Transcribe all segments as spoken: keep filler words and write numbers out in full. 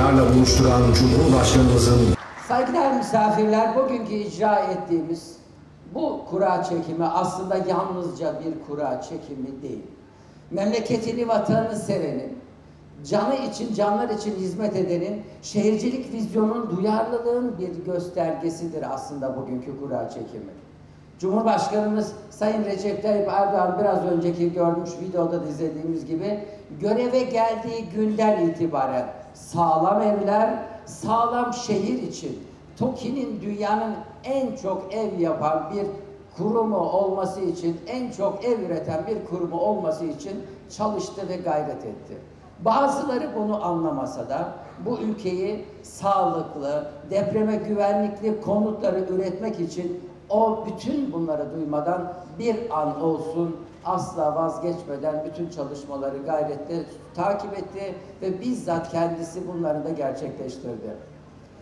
iktidarla buluşturan Cumhurbaşkanımızın... Saygıdeğer misafirler, bugünkü icra ettiğimiz bu kura çekimi aslında yalnızca bir kura çekimi değil. Memleketini, vatanını sevenin, canı için, canlar için hizmet edenin, şehircilik vizyonun, duyarlılığın bir göstergesidir aslında bugünkü kura çekimi. Cumhurbaşkanımız Sayın Recep Tayyip Erdoğan biraz önceki görmüş videoda da izlediğimiz gibi göreve geldiği günden itibaren sağlam evler, sağlam şehir için TOKİ'nin dünyanın en çok ev yapan bir kurumu olması için, en çok ev üreten bir kurumu olması için çalıştı ve gayret etti. Bazıları bunu anlamasa da bu ülkeyi sağlıklı, depreme güvenlikli konutları üretmek için o bütün bunları duymadan bir an olsun asla vazgeçmeden bütün çalışmaları gayretle takip etti ve bizzat kendisi bunları da gerçekleştirdi.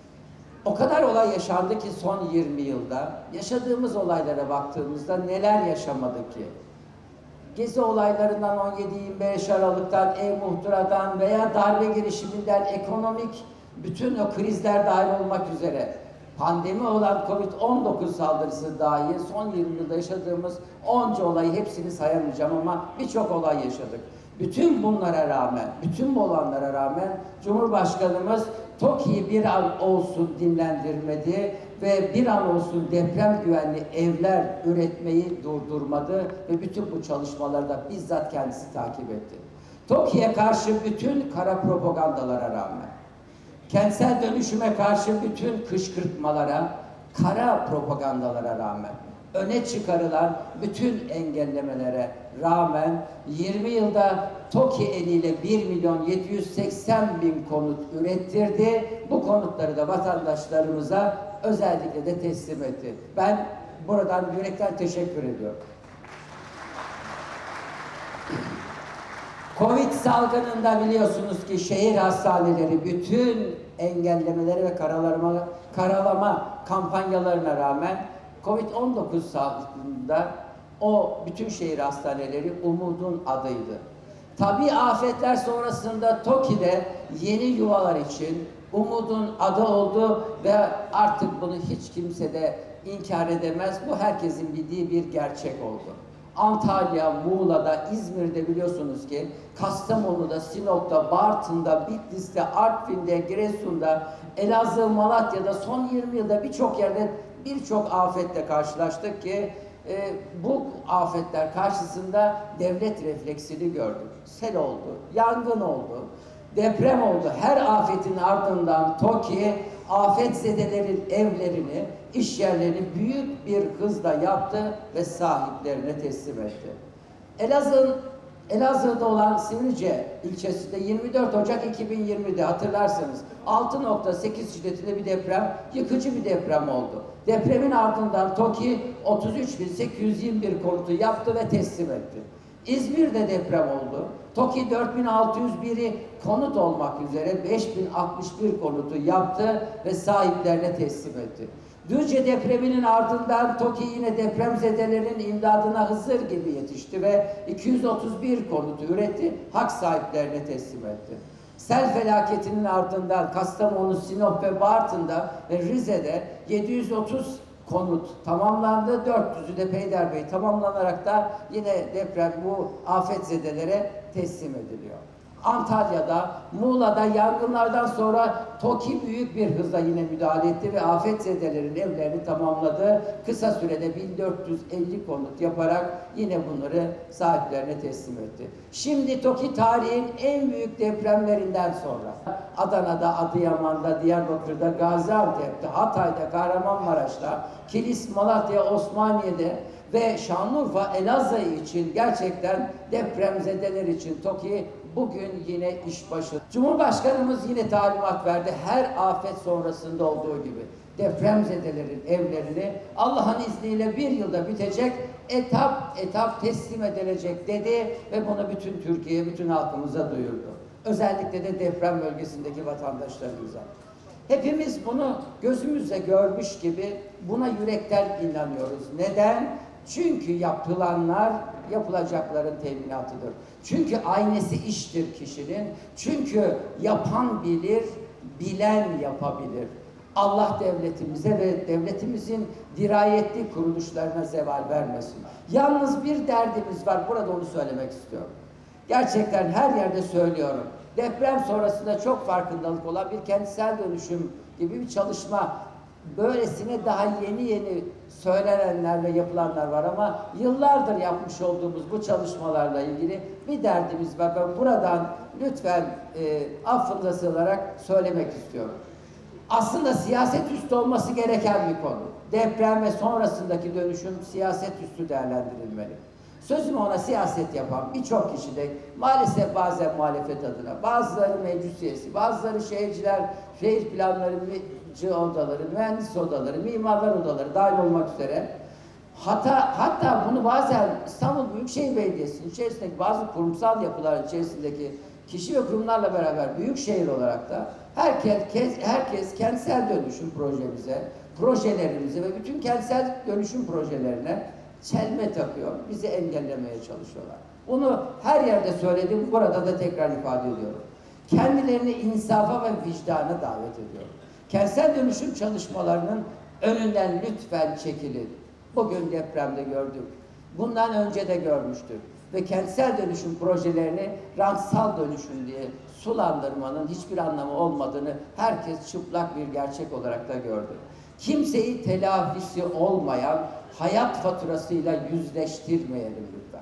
O kadar olay yaşandı ki son yirmi yılda yaşadığımız olaylara baktığımızda neler yaşamadık ki? Gezi olaylarından on yedi yirmi beş Aralık'tan, E-Muhtıra'dan veya darbe girişiminden ekonomik bütün o krizler dahil olmak üzere pandemi olan Covid on dokuz saldırısı dahi son yirmi yılda yaşadığımız onca olayı hepsini sayamayacağım ama birçok olay yaşadık. Bütün bunlara rağmen, bütün bu olanlara rağmen Cumhurbaşkanımız TOKİ'yi bir an olsun dinlendirmedi ve bir an olsun deprem güvenli evler üretmeyi durdurmadı ve bütün bu çalışmaları da bizzat kendisi takip etti. TOKİ'ye karşı bütün kara propagandalara rağmen, kentsel dönüşüme karşı bütün kışkırtmalara, kara propagandalara rağmen, öne çıkarılan bütün engellemelere rağmen yirmi yılda TOKİ eliyle bir milyon yedi yüz seksen bin konut ürettirdi. Bu konutları da vatandaşlarımıza özellikle de teslim etti. Ben buradan yürekten teşekkür ediyorum. Covid salgınında biliyorsunuz ki şehir hastaneleri bütün engellemeleri ve karalama, karalama kampanyalarına rağmen Covid on dokuz salgınında o bütün şehir hastaneleri umudun adıydı. Tabii afetler sonrasında TOKİ'de yeni yuvalar için umudun adı oldu ve artık bunu hiç kimse de inkar edemez. Bu herkesin bildiği bir gerçek oldu. Antalya, Muğla'da, İzmir'de biliyorsunuz ki, Kastamonu'da, Sinop'ta, Bartın'da, Bitlis'te, Artvin'de, Giresun'da, Elazığ, Malatya'da son yirmi yılda birçok yerde birçok afetle karşılaştık ki e, bu afetler karşısında devlet refleksini gördük. Sel oldu, yangın oldu, deprem oldu. Her afetin ardından TOKİ afetzedelerin evlerini, iş yerlerini büyük bir hızla yaptı ve sahiplerine teslim etti. Elazığ, Elazığ'da olan Sivrice ilçesinde yirmi dört Ocak iki bin yirmi'de hatırlarsanız altı nokta sekiz şiddetinde bir deprem, yıkıcı bir deprem oldu. Depremin ardından TOKİ otuz üç bin sekiz yüz yirmi bir konutu yaptı ve teslim etti. İzmir'de deprem oldu. TOKİ dört bin altı yüz biri konut olmak üzere beş bin altmış bir konutu yaptı ve sahiplerine teslim etti. Düzce depreminin ardından TOKİ yine depremzedelerin imdadına Hızır gibi yetişti ve iki yüz otuz bir konutu üretti, hak sahiplerine teslim etti. Sel felaketinin ardından Kastamonu, Sinop ve Bartın'da ve Rize'de yedi yüz otuz konut tamamlandı. dört yüzü de peyderpey tamamlanarak da yine deprem bu afetzedelere teslim ediliyor. Antalya'da, Muğla'da yangınlardan sonra TOKİ büyük bir hızla yine müdahale etti ve afetzedelerin evlerini tamamladı. Kısa sürede bin dört yüz elli konut yaparak yine bunları sahiplerine teslim etti. Şimdi TOKİ tarihin en büyük depremlerinden sonra Adana'da, Adıyaman'da, Diyarbakır'da, Gaziantep'te, Hatay'da, Kahramanmaraş'ta, Kilis, Malatya, Osmaniye'de ve Şanlıurfa, Elazığ için gerçekten depremzedeler için TOKİ bugün yine iş başı. Cumhurbaşkanımız yine talimat verdi. Her afet sonrasında olduğu gibi depremzedelerin evlerini Allah'ın izniyle bir yılda bitecek, etap etap teslim edilecek dedi ve bunu bütün Türkiye'ye, bütün halkımıza duyurdu. Özellikle de deprem bölgesindeki vatandaşlarımıza. Hepimiz bunu gözümüzle görmüş gibi buna yürekten inanıyoruz. Neden? Çünkü yapılanlar yapılacakların teminatıdır. Çünkü aynesi iştir kişinin. Çünkü yapan bilir, bilen yapabilir. Allah devletimize ve devletimizin dirayetli kuruluşlarına zeval vermesin. Yalnız bir derdimiz var, burada onu söylemek istiyorum. Gerçekten her yerde söylüyorum. Deprem sonrasında çok farkındalık olan bir kentsel dönüşüm gibi bir çalışma, böylesine daha yeni yeni söylenenler ve yapılanlar var ama yıllardır yapmış olduğumuz bu çalışmalarla ilgili bir derdimiz var. Ben buradan lütfen e, affınıza sığınarak söylemek istiyorum. Aslında siyaset üstü olması gereken bir konu. Deprem ve sonrasındaki dönüşüm siyaset üstü değerlendirilmeli. Sözümü ona siyaset yapan birçok kişi de maalesef bazen muhalefet adına, bazıları meclis üyesi, bazıları şehirciler, şehir planları odaları, mühendis odaları, mimarlar odaları dahil olmak üzere, hatta, hatta bunu bazen İstanbul Büyükşehir Belediyesi'nin içerisindeki bazı kurumsal yapıların içerisindeki kişi ve kurumlarla beraber büyükşehir olarak da herkes, herkes kentsel dönüşüm projemize, projelerimize ve bütün kentsel dönüşüm projelerine çelme takıyor, bizi engellemeye çalışıyorlar. Bunu her yerde söyledim, burada da tekrar ifade ediyorum. Kendilerini insafa ve vicdana davet ediyorum. Kentsel dönüşüm çalışmalarının önünden lütfen çekilin. Bugün depremde gördük. Bundan önce de görmüştük. Ve kentsel dönüşüm projelerini rantsal dönüşüm diye sulandırmanın hiçbir anlamı olmadığını herkes çıplak bir gerçek olarak da gördü. Kimseyi telafisi olmayan hayat faturasıyla yüzleştirmeyelim lütfen.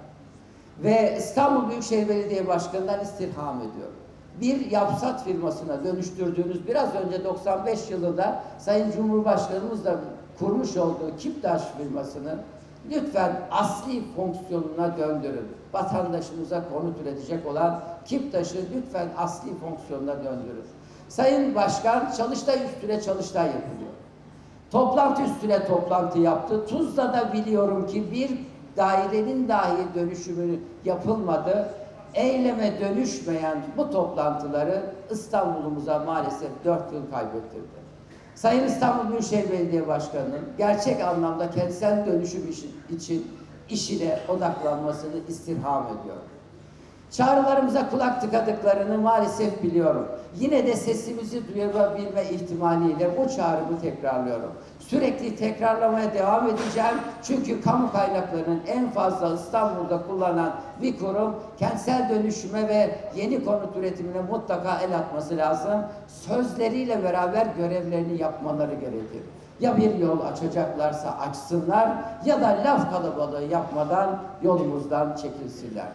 Ve İstanbul Büyükşehir Belediye Başkanı'ndan istirham ediyorum. Bir yapsat firmasına dönüştürdüğünüz, biraz önce doksan beş yılında Sayın Cumhurbaşkanımız da kurmuş olduğu Kiptaş firmasını lütfen asli fonksiyonuna döndürün. Vatandaşımıza konut üretecek olan Kiptaş'ı lütfen asli fonksiyonuna döndürün. Sayın Başkan, çalıştay üstüne çalıştay yapılıyor. Toplantı üstüne toplantı yaptı. Tuzla'da biliyorum ki bir dairenin dahi dönüşümü yapılmadı. Eyleme dönüşmeyen bu toplantıları İstanbul'umuza maalesef dört yıl kaybettirdi. Sayın İstanbul Büyükşehir Belediye Başkanı'nın gerçek anlamda kentsel dönüşüm işi, için işine odaklanmasını istirham ediyorum. Çağrılarımıza kulak tıkadıklarını maalesef biliyorum. Yine de sesimizi duyurabilme ihtimaliyle bu çağrımı tekrarlıyorum. Sürekli tekrarlamaya devam edeceğim. Çünkü kamu kaynaklarının en fazla İstanbul'da kullanan bir kurum kentsel dönüşüme ve yeni konut üretimine mutlaka el atması lazım. Sözleriyle beraber görevlerini yapmaları gerekir. Ya bir yol açacaklarsa açsınlar ya da laf kalabalığı yapmadan yolumuzdan çekilsinler.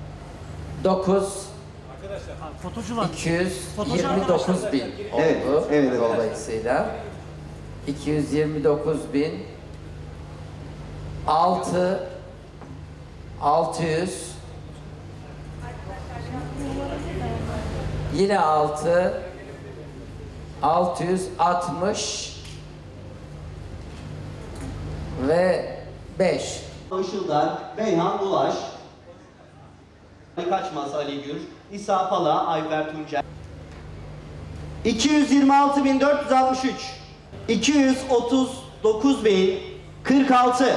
dokuz iki yüz yirmi dokuz bin oldu. Evet, evet, evet. Dolayısıyla iki yüz yirmi dokuz bin altı altı yüz yine altı altı yüz altmış ve beş. Işıldar, Beyhan Ulaş, Kaçmaz Ali Gür, İsa Pala, Ayfer Tuncel. iki yüz yirmi altı bin dört yüz altmış üç, iki yüz otuz dokuz bin kırk altı.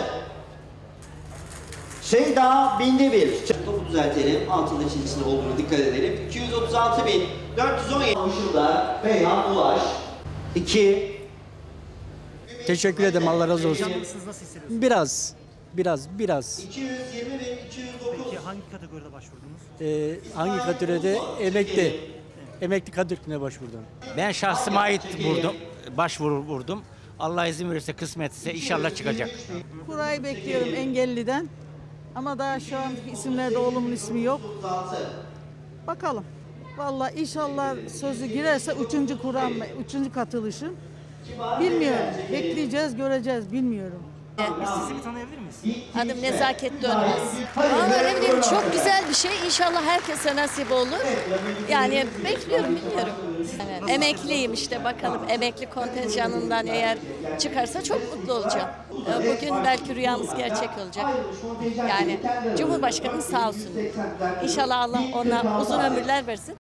Şeyda binde bir. Topu düzeltelim, altında çizgisinde olduğunu dikkat edelim. iki yüz otuz altı bin dört yüz on yedi. Işıldar, Beyhan Ulaş. iki. Teşekkür ederim, Allah razı olsun. Siz nasıl hissediyorsunuz? Biraz, biraz, biraz. iki yüz yirmi bin iki yüz dokuz. Peki hangi kategoride başvurdunuz? Ee, hangi kategoride? Emekli. Emekli kategorine başvurdum. Ben şahsıma ait vurdum, başvuru vurdum. Allah izin verirse, kısmetse inşallah çıkacak. Kurayı bekliyorum Engelli'den. Ama daha şu an isimlerde oğlumun ismi yok. Bakalım. Vallahi inşallah sözü girerse üçüncü kuram, üçüncü katılışım. Bilmiyorum. Bekleyeceğiz, göreceğiz. Bilmiyorum. Biz sizi bir tanıyabilir miyiz? Adım Nezaket Dönmez. Vallahi ne bileyim, çok güzel bir şey. İnşallah herkese nasip olur. Yani bekliyorum, bilmiyorum. Yani emekliyim işte, bakalım. Emekli kontenjanından eğer çıkarsa çok mutlu olacağım. Bugün belki rüyamız gerçek olacak. Yani Cumhurbaşkanımız sağ olsun. İnşallah Allah ona uzun ömürler versin.